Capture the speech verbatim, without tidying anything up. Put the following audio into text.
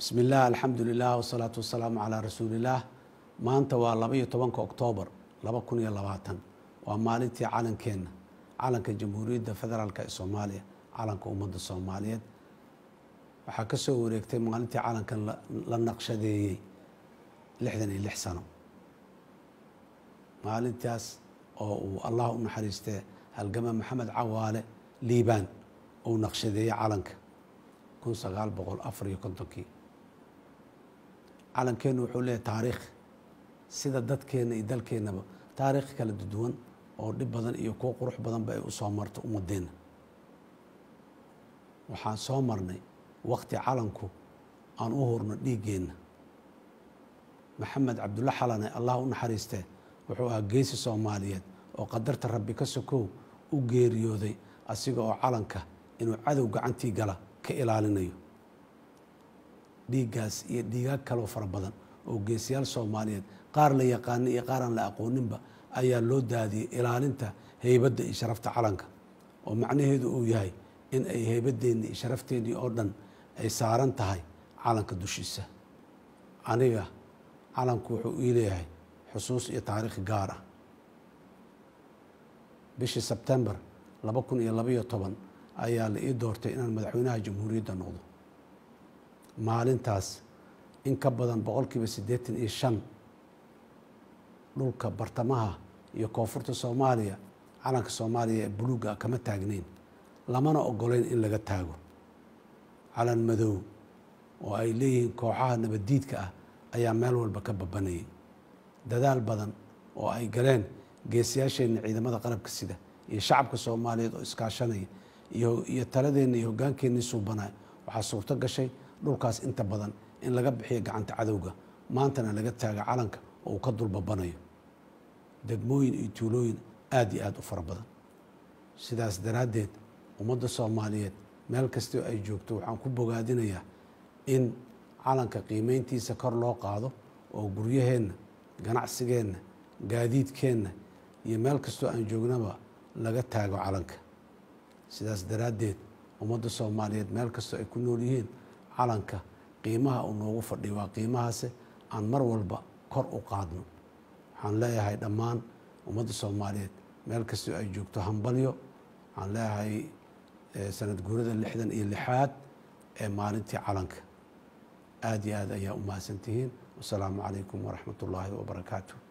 بسم الله الحمد لله والصلاة والسلام على رسول الله. maanta waa laba iyo tobanka Oktoobar laba kun iyo labaatan waa maalintii calankeena calanka Jamhuuriyadda Federaalka ee Soomaaliya calanka ummadda Soomaaliyeed waxa ka soo wareegtay maalintii calankan la naqshadeeyay lixdan iyo lix sano maalintaas oo uu Allah u naxariistay halgama Maxamed Cawaale Liibaan oo naqshadeeyay calanka kun sagaal boqol afar iyo konton-kii calankeenu wuxuu leeyahay taariikh sida dadkeena iyo dalkeenaba taariikh kala duwan oo dhib badan iyo kuwa qurux badan ba ay u soo marto ummadeena waxaan soo marnay waqti calanku aan u horno dhiigeena maxamed cabdulla xalane Allah u naxariistay wuxuu ahaa geesi Soomaaliyeed oo qadarta Rabbi ka sokow u geeriyooday asiga oo calanka inuu cadow gacantii gala ka ilaalinayo dhiigaas iyo dhiiga kale fara badan oo geesiyaal Soomaaliyeed qaar la yaqaan iyo qaar aan la aqooninba ayaa loo daadiyay ilaalinta heybadda iyo sharafta calanka oo macnaheedu uu yahay in ay heybaddeena iyo sharafteena oo dhan ay saaran tahay calanka dushiisa aniga calanku wuxuu ii leeyahay xusuus iyo taariikh gaar ah bishii Sebtembar laba kun iyo laba iyo toban ayaa la ii doortay inaan madaxweynaha jamhuuriyadda noqdo maalintaas in ka badan boqolkiiba siddeetan iyo shan dhulka bartamaha iyo koonfurta Soomaaliya calanka Soomaaliya ee buluuga kama taagnayn lamana ogoleyn in laga taago calan madow oo ay leeyihiin kooxaha nabadiidka ah ayaa meel walba ka babanayay dadaal badan oo ay galeen geesiyaasheena ciidamada qalabka sida iyo shacabka Soomaaliyeed oo iskaashanaya iyo iyo taladeena iyo hoggaankeena suubanay waxa suurto gashay dhulkaas inta badan in laga bixiyo gacanta cadowga maantana laga taaga calanka oo ka dulbabanayo degmooyin iyo tuulooyin aad iyo aad u fara badan sidaas daraadeed ummadda Soomaaliyeed meel kasta ay joogto waxaan ku bogaadinayaa in calanka qiimeyntiisa kor loo qaado oo guryaheena ganacsigeena gaadiidkeena iyo meel kasta aan joognaba laga taago calanka sidaas daraadeed ummadda Soomaaliyeed meel kasta ay ku nool yihiin calanka qiimaha uu noogu fadhiyo waa qiimahaas aan mar walba kor u qaadno waxaan leeyahay dhammaan ummadda Soomaaliyeed meel kasta ay joogto hambalyo waxaan leeyahay sanad guurada lixdan iyo lixaad ee maalintii calanka aad iyo aad ayaa u mahadsantihiin wassalaamu calaykum waraxmatullaahi wabarakaatuh